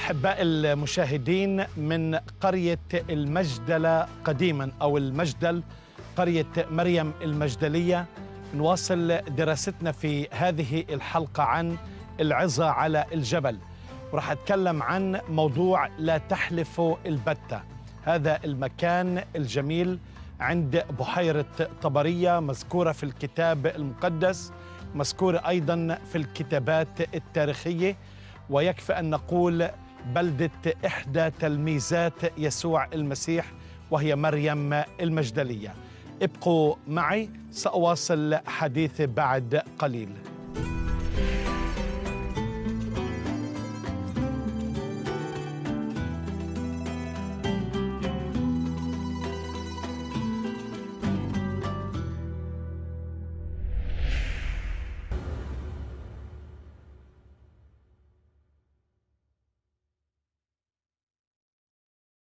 أحباء المشاهدين، من قرية المجدلة قديما أو المجدل، قرية مريم المجدلية، نواصل دراستنا في هذه الحلقة عن العظة على الجبل. وراح أتكلم عن موضوع لا تحلف البتة. هذا المكان الجميل عند بحيرة طبرية، مذكورة في الكتاب المقدس، مذكورة أيضا في الكتابات التاريخية، ويكفي أن نقول بلدة إحدى تلميذات يسوع المسيح وهي مريم المجدلية. ابقوا معي، سأواصل حديثي بعد قليل.